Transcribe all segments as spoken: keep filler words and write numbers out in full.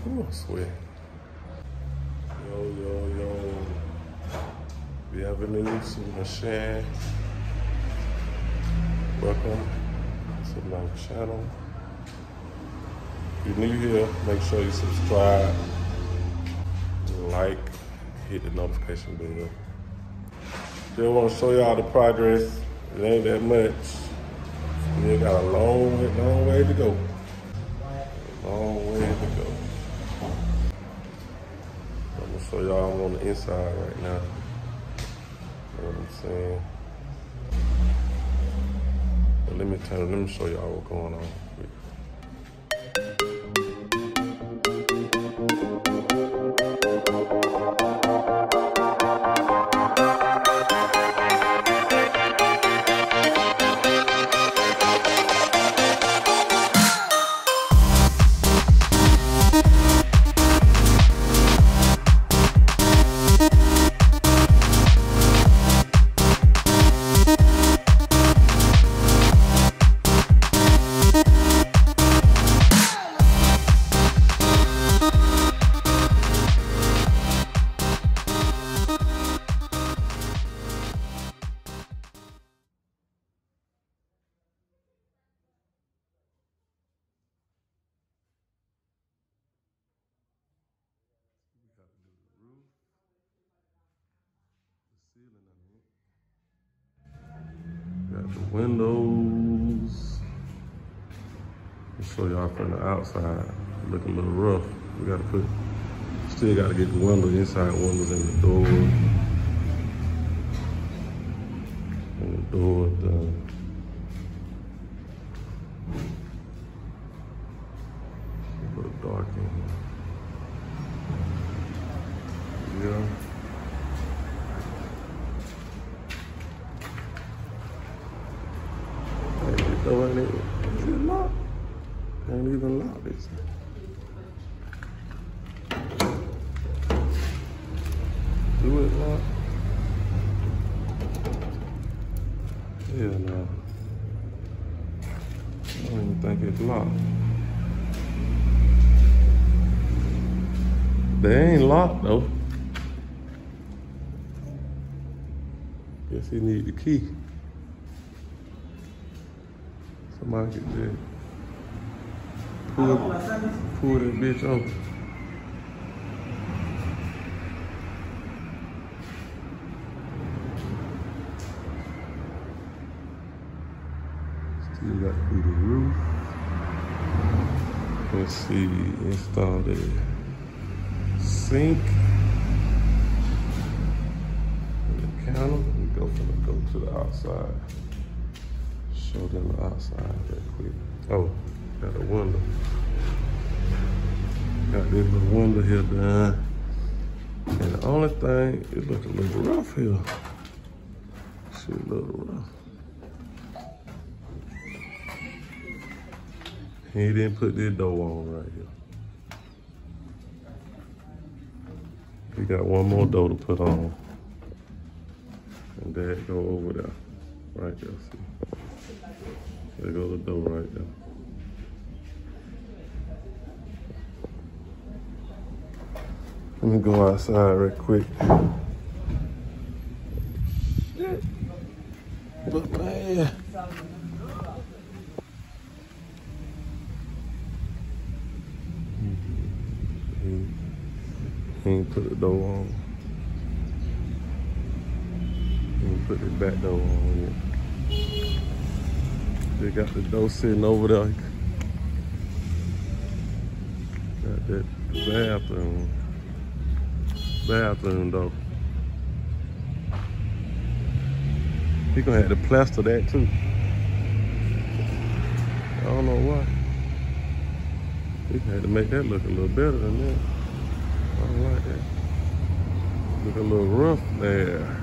Ooh, I'm sweating. Yo, yo, yo. Bienvenue to my channel. Welcome to my channel. If you're new here, make sure you subscribe, like, hit the notification bell. Still want to show y'all the progress. It ain't that much. We got a long, long way to go. Long way to go. I'm gonna show y'all I'm on the inside right now. You know what I'm saying? But let me turn, let me show y'all what's going on. Got the windows. I'll show y'all from the outside. Look a little rough. We gotta put, still gotta get the window, inside windows in the door. And the door done. A little dark in here. Yeah. So ain't it, is it locked? Ain't even locked, is it? Do it lock? Yeah, no. I don't even think it's locked. They ain't locked though. Guess he need the key. Somebody could just pull, pull this bitch open. Still got to do the roof. Let's see, install the sink and the counter. We go from the go to the outside. Show them the outside real quick. Oh, got a window. Got this little window here done. And the only thing, it look a little rough here. Shit, a little rough. He didn't put this door on right here. We got one more door to put on. And that go over there. Right there, see. There goes the door right there. Let me go outside real quick. Shit. But man. He ain't put the door on. He ain't put the back door on yet. They got the door sitting over there. Got that bathroom. Bathroom though. He gonna have to plaster that too. I don't know why. He had to make that look a little better than that. I don't like that. Look a little rough there.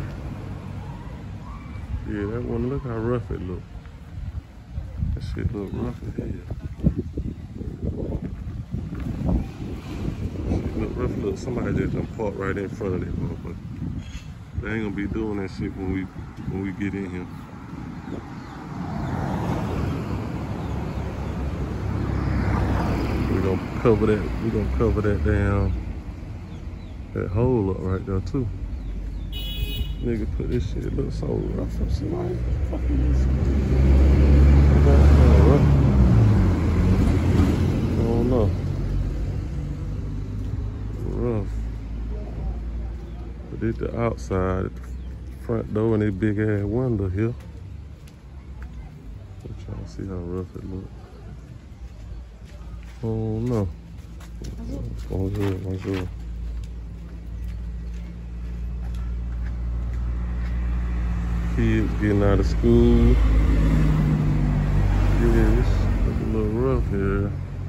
Yeah, that one, look how rough it look. That shit look rough as hell. Shit look rough. Look, somebody just done parked right in front of that motherfucker. They ain't gonna be doing that shit when we when we get in here. We gonna cover that. We gonna cover that damn that hole up right there too. Nigga put this shit look so rough. I'm saying, why the fuck is this? I don't know. Rough. But it's the outside, the front door and that big ass window here. I'm trying to see how rough it looks. Oh no. Bonjour, bonjour. Kids getting out of school. Yeah, it's a little rough here.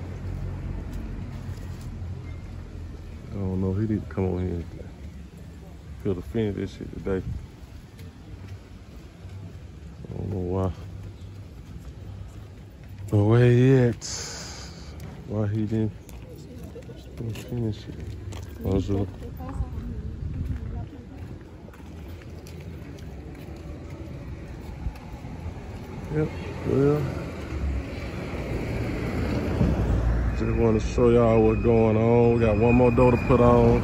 I don't know, he need to come on here and feel to finish this shit today. I don't know why. But where he at? Why he didn't finish it? Bonjour. Yep, well, just want to show y'all what's going on. We got one more door to put on,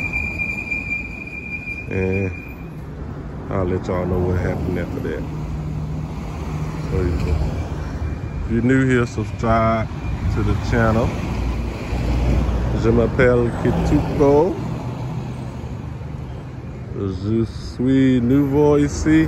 and I'll let y'all know what happened after that. So if you're new here, subscribe to the channel. Je m'appelle KitukoX. Je suis nouveau ici.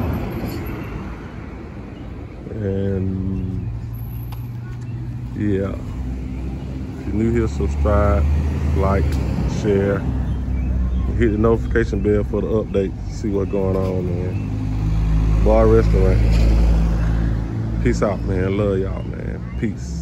And yeah, if you're new here, subscribe, like, share, and hit the notification bell for the update. See what's going on, man. Bar restaurant. Peace out, man. Love y'all, man. Peace.